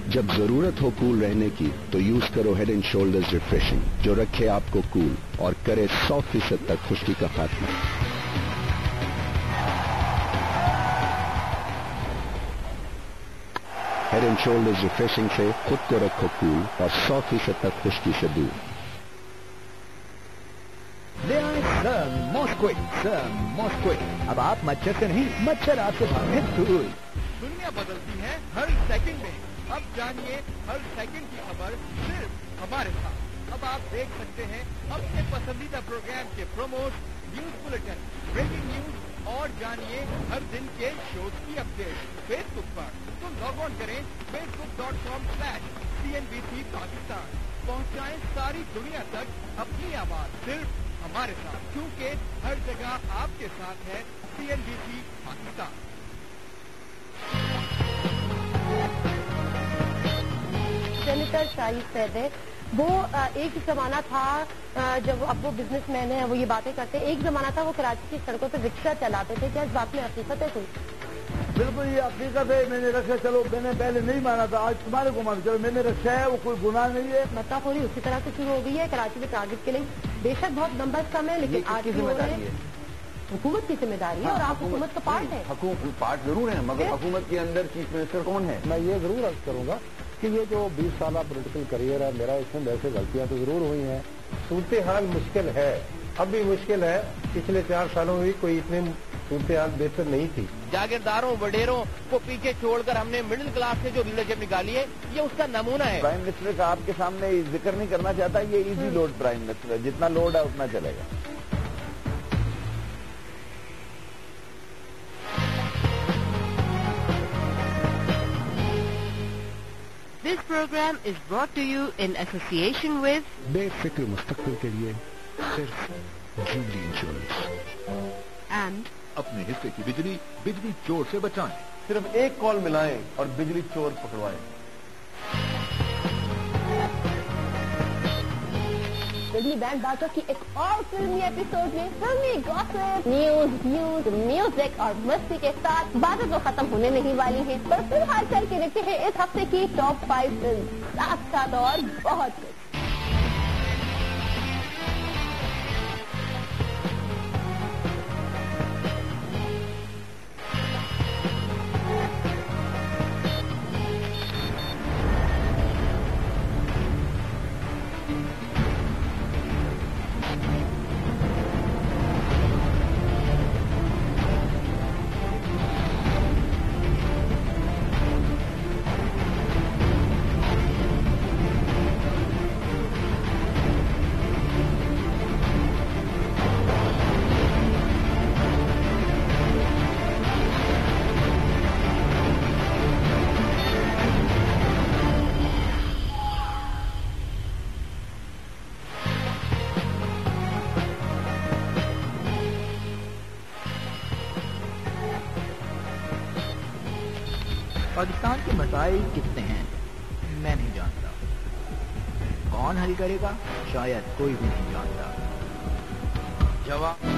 जब जरूरत हो कूल रहने की तो यूज करो हेड एंड शोल्डर्स रिफ्रेशिंग, जो रखे आपको कूल और करे सौ फीसद तक खुश्की का खात्मा। हेड एंड शोल्डर्स रिफ्रेशिंग से खुद को रखो कूल और सौ फीसद तक खुश्की से दूर। ले आए सर्म मॉस्क्विक, सर्म मॉस्क्विक। अब आप मच्छर से नहीं, मच्छर आपसे भागे दूर। दुनिया बदलती है हर सेकंड में। अब जानिए हर सेकंड की खबर सिर्फ हमारे साथ। अब आप देख सकते हैं अपने पसंदीदा प्रोग्राम के promote, news bulletin, breaking news और जानिए हर दिन के शोज की अपडेट फेसबुक पर। तो लॉग ऑन करें Facebook dot com slash C N B C Pakistan. पहुंचाएं सारी दुनिया तक अपनी आवाज सिर्फ हमारे साथ, क्योंकि हर जगह आपके साथ है C N B C Pakistan. Senator Shahid Saeed है, वो एक ही जमाना था जब अब वो बिजनेसमैन है, वो ये बातें करते हैं। एक जमाना था वो कराची की सड़कों पर रिक्शा चलाते थे। क्या इस बात में हकीकत है कोई? बिल्कुल ये हकीकत है। मैंने रक्षा, चलो मैंने पहले नहीं माना था, आज तुम्हारे को मान, चलो मैंने रक्षा है, वो कोई गुनाह नहीं है। मत्ताखोरी उसी तरह से शुरू हो गई है कराची में टारगेट के लिए। बेशक बहुत नंबर कम है, लेकिन आज भी हो रहे हैं। हुकूमत की जिम्मेदारी है और आप हुकूमत का पार्ट है। पार्ट जरूर है, मगर हुकूमत के अंदर चीफ मिनिस्टर कौन है? मैं ये जरूर अर्ज करूंगा कि ये जो बीस साल पॉलिटिकल करियर है मेरा, इसमें वैसे गलतियां तो जरूर हुई हैं। सूरत हाल मुश्किल है, अब भी मुश्किल है। पिछले चार सालों में कोई इतनी सूरत हाल बेहतर नहीं थी। जागीरदारों वडेरों को पीछे छोड़कर हमने मिडिल क्लास से जो लीडरशिप निकाली है, ये उसका नमूना है। प्राइम मिनिस्टर का आपके सामने जिक्र नहीं करना चाहता, ये इजी लोड प्राइम मिनिस्टर है, जितना लोड है उतना चलेगा। This program is brought to you in association with बेफिक्र मुस्तकबिल के लिए सिर्फ जुबली इंश्योरेंस। and अपने हिस्से की बिजली बिजली चोर से बचाएं। सिर्फ एक कॉल मिलाएं और बिजली चोर पकड़वाएं। बिजली बैंड बातों की एक और फिल्मी एपिसोड में फिल्मी गॉसिप, न्यूज, व्यूज, म्यूजिक और मस्ती के साथ बातें तो खत्म होने नहीं वाली हैं, पर फिलहाल चल के देखते हैं इस हफ्ते की टॉप फाइव फिल्म, साथ साथ और बहुत कुछ। पाकिस्तान के मसाइल कितने हैं मैं नहीं जानता, कौन हल करेगा शायद कोई भी नहीं जानता। जवाब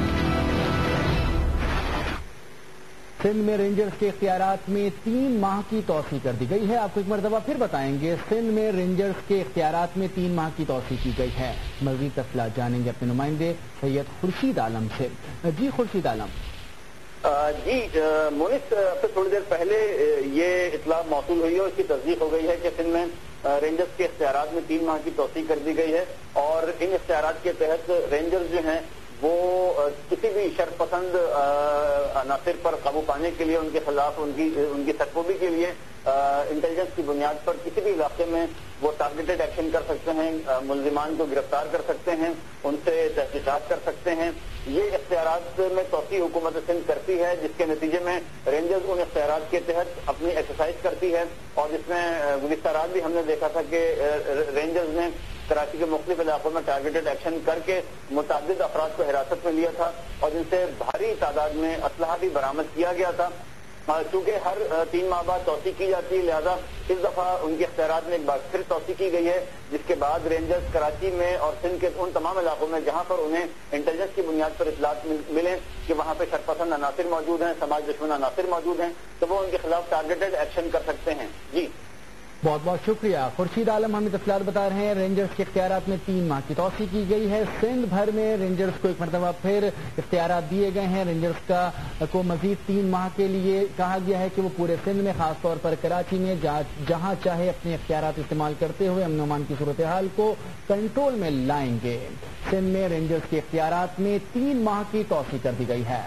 सिंध में रेंजर्स के इख्तियारात में तीन माह की तौसीक कर दी गई है। आपको एक मरतबा फिर बताएंगे, सिंध में रेंजर्स के इख्तियारात में तीन माह की तौसीक की गई है। मज़ीद तफसीलात जानेंगे अपने नुमाइंदे सैयद खुर्शीद आलम से। जी खुर्शीद आलम। जी मोनिस, अब से थोड़ी देर पहले ये इतला मौसूल हुई है, उसकी तस्दीक हो गई है कि सिंध में रेंजर्स के इख्तियारात में तीन माह की तौसीक कर दी गई है और इन इख्तियारात के तहत रेंजर्स जो हैं वो किसी भी शरपसंद अनासिर पर काबू पाने के लिए, उनके खिलाफ उनकी उनकी सरकोबी के लिए इंटेलिजेंस की बुनियाद पर किसी भी इलाके में वो टारगेटेड एक्शन कर सकते हैं, मुलजिमान को गिरफ्तार कर सकते हैं, उनसे तहकीकात कर सकते हैं। ये इख्तियारात में तौसी हुकूमत सिंध करती है, जिसके नतीजे में रेंजर्स उन इख्तियारात के तहत अपनी एक्सरसाइज करती है और जिसमें गुज़िश्ता रात भी हमने देखा था कि रेंजर्स ने कराची के मुख्तलिफ इलाकों में टारगेटेड एक्शन करके मुतअद्दिद अफराद को हिरासत में लिया था और जिनसे भारी तादाद में असलहा भी बरामद किया गया था। चूंकि हर तीन माह बाद तौसीक की जाती है, लिहाजा इस दफा उनके इख्तियारात में एक बार फिर तौसीक की गई है, जिसके बाद रेंजर्स कराची में और सिंध के उन तमाम इलाकों में जहां पर उन्हें इंटेलिजेंस की बुनियाद पर इतलात मिले कि वहां पर शरपसंद अनासिर मौजूद हैं, समाज दुश्मन अनासिर मौजूद हैं, तो वो उनके खिलाफ टारगेटेड एक्शन कर सकते हैं। जी بہت بہت شکریہ خورشید عالم. ہمیں تفصیلات بتا رہے ہیں رینجرز کے اختیارات میں تین ماہ کی توسیع کی گئی ہے. سندھ بھر میں رینجرز کو ایک مرتبہ پھر اختیارات دیے گئے ہیں. رینجرز کا کو مزید تین ماہ کے لیے کہا گیا ہے کہ وہ پورے سندھ میں خاص طور پر کراچی میں جہاں چاہے اپنے اختیارات استعمال کرتے ہوئے امن و امان کی صورتحال کو کنٹرول میں لائیں گے. سندھ میں رینجرز کے اختیارات میں تین ماہ کی توسیع کر دی گئی ہے.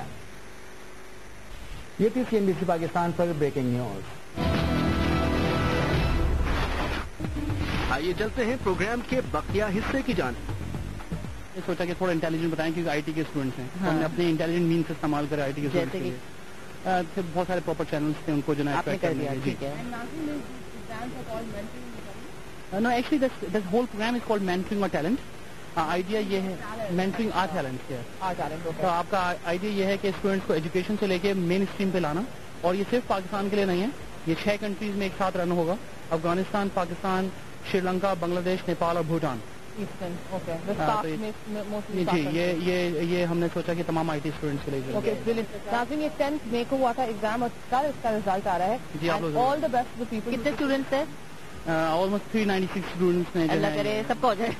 یہ تھی C N B C Pakistan پر بریکنگ نیوز. آئیے چلتے ہیں پروگرام کے بقیہ حصے کی جانب. سوچا کہ تھوڑا انٹیلیجنٹ بتائیں کیونکہ آئی ٹی کے اسٹوڈنٹس ہیں. ہم نے اپنے انٹیلیجنٹ مین سے استعمال کرے آئی ٹی کے اسٹوڈنٹس کے لیے. بہت سارے پراپر چینلس تھے ان کو جو ہے no actually this whole programme is called mentoring اور ٹیلنٹ. آئیڈیا یہ ہے مینٹرنگ آر ٹیلنٹ کے تو آپ کا آئیڈیا یہ ہے کہ اسٹوڈنٹس کو ایجوکیشن سے لے کے مین اسٹریم پہ لانا. اور یہ صرف پاکستان کے لیے نہیں ہے, یہ چھ کنٹریز میں ایک ساتھ رن ہوگا. افغانستان, پاکستان, شری لنکا, بنگلہ دیش, نیپال اور بھوٹان. جی یہ یہ یہ ہم نے سوچا کہ تمام آئی ٹی اسٹوڈنٹس کے لیے. ناظرین یہ ٹینتھ مئی کو ہوا تھا ایگزام اور کل اس کا رزلٹ آ رہا ہے. جی آپ لوگ all the best to people. کتنے اسٹوڈنٹس ہیں؟ Almost three ninety six students نے. اللہ کرے سب کو ہو جائے.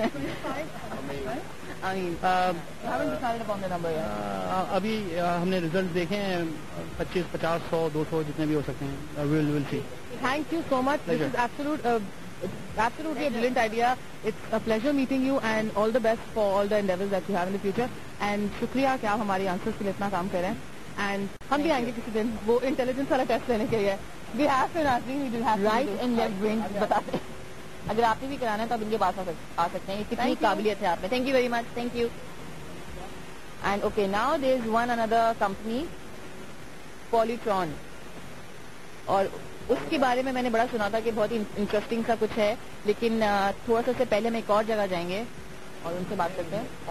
ابھی ہم نے ریزلٹ دیکھے ہیں پچیس پچاس سو دو سو جتنے بھی ہو سکتے ہیں. Will will see. Thank you so much. This is absolute absolutely a brilliant idea. It's a pleasure meeting you and all the best for all the endeavors that you have in the future. And شکریہ کہ آپ ہماری answers کے لیے اتنا کام کر رہے ہیں. And ہم بھی آئیں گے کسی دن وہ انٹیلیجنس والا ٹیسٹ لینے کے لیے. We have to Nazreen, we will have to right and left brain بتاتے ہیں. اگر آپ نے بھی کرانا ہے تو آپ ان کے پاس آ سکتے ہیں. کتنی قابلیت ہے آپ میں. Thank you very much. Thank you. And okay now there is one اندر کمپنی پالیٹرون, اور اس کے بارے میں میں نے بڑا سنا تھا کہ بہت ہی انٹرسٹنگ سا کچھ ہے, لیکن تھوڑا سا سے پہلے ہم ایک اور جگہ جائیں گے اور ان سے بات کرتے ہیں.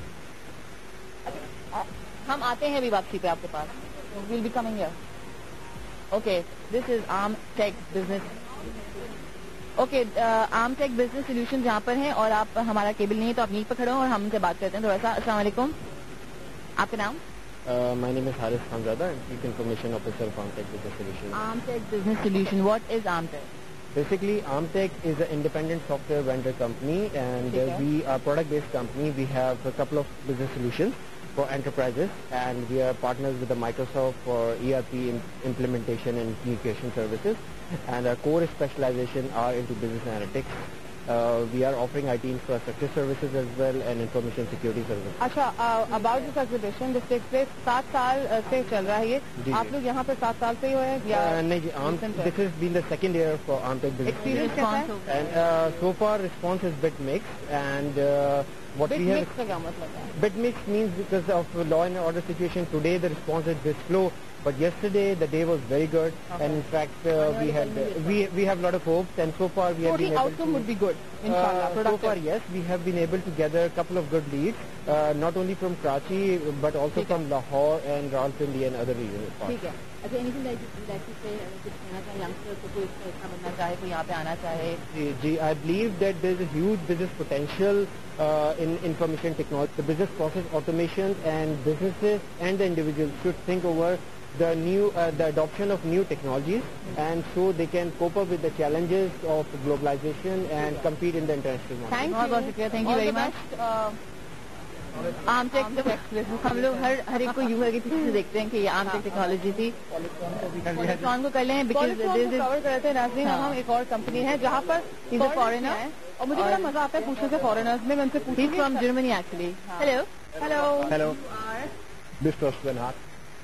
ہم آتے ہیں ابھی واپسی پہ آپ کے پاس. We'll be coming here. Okay this is Arm Tech business. Okay Arm Tech business solution جہاں پر ہیں اور آپ ہمارا کیبل نہیں ہے تو آپ نیچے پہ کھڑے ہو اور ہم ان سے بات کرتے ہیں تھوڑا سا. السلام علیکم, آپ کا نام؟ Uh, my name is Haris Khanzada, and Chief Information Officer of Armtech Business Solutions. Armtech Business Solution. What is Armtech? Basically, Armtech is an independent software vendor company, and uh, we are a product-based company. We have a couple of business solutions for enterprises, and we are partners with the Microsoft for E R P implementation and communication services. And our core specialization are into business analytics. Uh, we are offering I T infrastructure services as well and information security services. اچھا, about this exhibition, this takes place سات سال سے چل رہا ہے یہ. آپ لوگ یہاں پہ سات سال سے ہی ہوئے یا نہیں جی, this has been the second year for Armtech Business. Experience کیسا ہے؟ And uh, so far response is bit mixed, and uh, what bit we have mixed کا کیا مطلب ہے؟ Bit mixed means because of law and order situation today the response is bit slow. But yesterday the day was very good, okay. And in fact uh, we had uh, we we have a lot of hopes, and so far we have been able to. So the outcome would be good, inshallah. Uh, so far, yes, we have been able to gather a couple of good leads, uh, not only from Karachi but also from Lahore and Rawalpindi and other regions. ٹھیک ہے. اچھا, anything that you like to say, کچھ کہنا چاہے youngsters کو, کوئی اس کا بننا چاہے, کوئی یہاں پہ آنا چاہے. جی جی, I believe that there is a huge business potential uh, in information technology. The business process automation and businesses and the individuals should think over the new uh, the adoption of new technologies, and so they can cope up with the challenges of globalization and compete in the international market. Thank you. Thank you. Thank you very much. آرم ٹیک ہم لوگ ہر ہر ایک کو یوں کر کے پیچھے سے دیکھتے ہیں کہ یہ آرم ٹیک ٹیکنالوجی تھی. پالیٹرون کو کر لیں کور کرتے ہیں. ناظرین, ہم ایک اور کمپنی ہے جہاں پر فارنر ہے اور مجھے بڑا مزہ آتا ہے پوچھنے سے فارنرز میں. میں ان سے پوچھوں from Germany actually. Hello hello hello mister Sven Hart.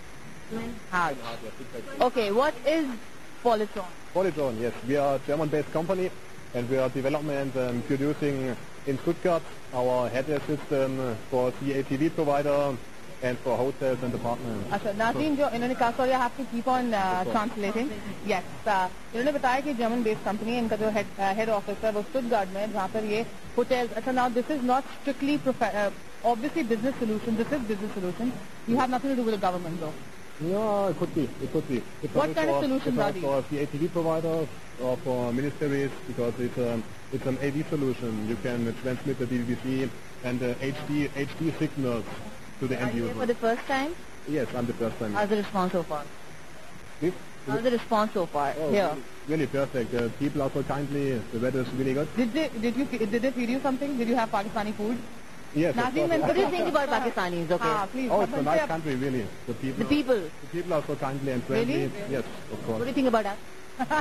Okay, what is Polytron? Polytron, yes, we are a German-based company, and we are developing and producing in Stuttgart our headless system for C A T V provider and for hotels and apartments. اچھا, ناظرین جو انہوں نے کہا, sorry I have to keep on translating. Yes, انہوں نے بتایا کہ جرمن بیسڈ کمپنی ہے, ان کا جو ہیڈ آفس ہے وہ اسٹٹگارٹ میں, جہاں پر یہ ہوٹلز. اچھا, now this is not strictly obviously business solution. This is business solution. You have nothing to do with the government though. No, it could be. It could be. It's what kind of solutions are these? For C A T V providers or for ministries, because it's a, it's an A V solution. You can transmit the D V B C and the H D H D signals to the end user. For the first time? Yes, I'm the first time. How's the response so far? Please? How's the response so far Oh, here? Really perfect. Uh, people are so kindly. The weather is really good. Did they did you did they feed you something? Did you have Pakistani food? Yes, of Nazim, course. What do you think about Pakistanis? Okay. Ah, please. Oh, it's a nice country, really. The people. The people. The people are so kindly and friendly. Really? Yes, of What course. do you think about us?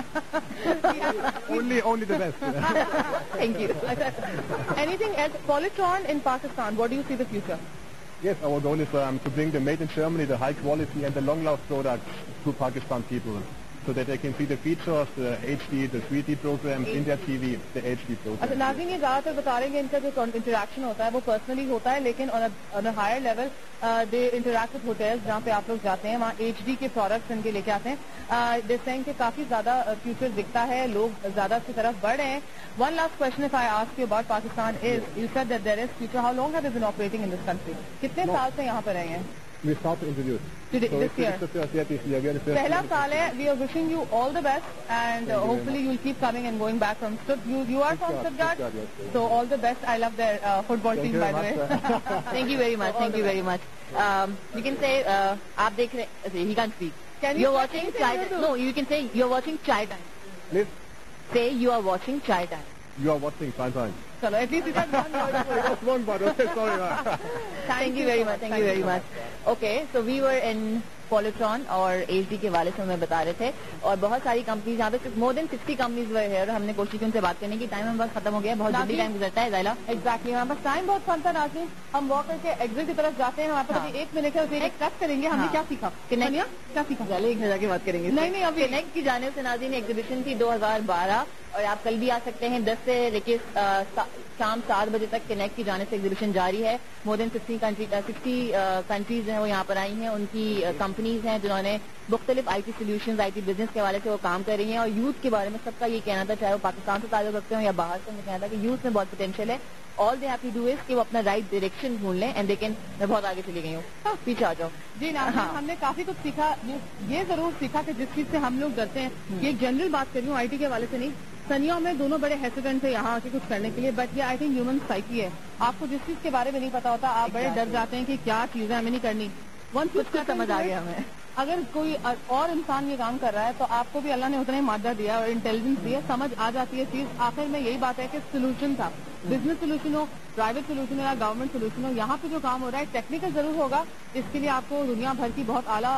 only, only the best. Thank you. Anything else? Polytron in Pakistan. What do you see the future? Yes, our goal is um, to bring the made in Germany, the high quality and the long life products to Pakistan people, so that they can see the features, the H D, the three D programs, India T V, the H D अच्छा programs. नाज़रीन ये ज़्यादातर बता रहे हैं कि इनका जो इंटरेक्शन होता है वो पर्सनली होता है, लेकिन on a higher level they interact with hotels जहाँ पे आप लोग जाते हैं, वहाँ एच डी के प्रोडक्ट्स इनके लेके आते हैं. दे सेइंग कि काफी ज्यादा फ्यूचर दिखता है, लोग ज्यादा की तरफ बढ़ रहे हैं. One last question if I ask you about Pakistan is you said that there is future. How long have you been operating in this country? कितने साल से यहाँ पर रहे हैं? We start to introduce. Today, So this it's, year. it's the first year this year. We are the first पहला year. साल है. We are wishing you all the best and uh, hopefully you'll keep coming and going back from Stutt. You you are from Stuttgart, Stuttgart, Stuttgart, yes. so all the best. I love their uh, football Thank team you by the very way. much. Thank you very much. Thank you very much. Um, you can say uh, आप देख रहे. He can't speak. Can you You're say watching anything Chai in Time. Urdu? No, you can say you're watching Chai Time. Please, Say you are watching Chai Time. you are watching Prime Time. चलो at least it's one word. That's one part. Okay, sorry. man. Thank you very much. Thank you very much. Okay, so we were in Polytron और H D के वाले से हमें बता रहे थे, और बहुत सारी कंपनीज यहाँ पे more than sixty companies were है, और हमने कोशिश की उनसे बात करने की. टाइम हमारे पास खत्म हो गया, बहुत जल्दी टाइम गुजरता है. ज़ायला एग्जैक्टली हमारे पास टाइम बहुत कम था नाज़रीन. हम वॉक करके एग्जिट की तरफ जाते हैं. हमारे पास अभी एक मिनट है, उसे एक टच करेंगे. हमने क्या सीखा? कनेक्ट क्या सीखा? चले एक जाके बात करेंगे. नहीं नहीं अभी कनेक्ट की जाने से नाज़रीन एग्जीबिशन थी दो हज़ार बारह, और आप कल भी आ सकते हैं दस से लेकर शाम सात बजे तक. कनेक्ट की जाने से एग्जीबिशन जारी है. More than sixty country sixty countries हैं वो यहाँ पर आई हैं. उनकी कंपनीज हैं जिन्होंने मुख्तलिफ I T solution, I T business के हवाले से वो काम कर रही हैं. और यूथ के बारे में सबका ये कहना था, चाहे वो पाकिस्तान से ताल्लुक रखते हो या बाहर से, उनका कहना था कि यूथ में बहुत पोटेंशियल है. All they have to do is कि वो अपना राइट डायरेक्शन ढूंढ लें. And they can. मैं बहुत आगे चली गई हूँ, पीछे आ जाओ. जी ना. हाँ. हमने काफी कुछ सीखा. ये, ये जरूर सीखा कि जिस चीज से हम लोग डरते हैं, ये जनरल बात कर रही हूँ आईटी के हवाले से नहीं. सनिया में दोनों बड़े हेसिडेंट थे यहाँ आके कुछ करने के लिए, बट ये आई थिंक ह्यूमन साइकी है. आपको जिस चीज के बारे में नहीं पता होता, आप बड़े डर जाते हैं कि क्या चीजें हमें नहीं करनी. वन कुछ कुछ समझ आ गया हमें. अगर कोई और इंसान ये काम कर रहा है तो आपको भी अल्लाह ने उतना ही मादा दिया और इंटेलिजेंस दिया, समझ आ जाती है चीज. आखिर में यही बात है कि सोल्यूशन था, बिजनेस सोल्यूशन हो, प्राइवेट सोल्यूशन हो या गवर्नमेंट सोल्यूशन हो, यहाँ पे जो काम हो रहा है टेक्निकल जरूर होगा. इसके लिए आपको दुनिया भर की बहुत आला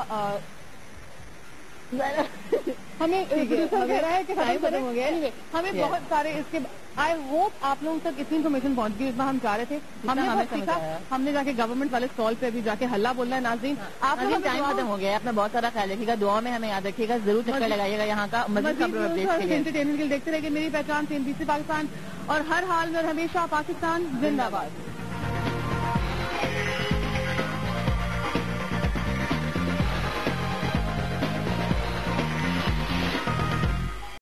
हमें प्रोड्यूसर कह रहा है कि टाइम खत्म हो गया. anyway, हमें बहुत सारे इसके आई होप आप लोगों तक इतनी इन्फॉर्मेशन पहुंच गई. इस बार हम चाह रहे थे, हमने हमें बहुत सीखा. हमने जाके गवर्नमेंट वाले स्टॉल पे भी जाके हल्ला बोलना है. नाज़रीन आप लोग टाइम खत्म हो गया. अपना बहुत सारा ख्याल रखिएगा, दुआ में हमें याद रखिएगा, जरूर चक्कर लगाइएगा यहाँ का मजीद खबरों अपडेट्स के लिए. एंटरटेनमेंट के लिए देखते रहिए मेरी पहचान C N B C Pakistan, और हर हाल में हमेशा पाकिस्तान जिंदाबाद.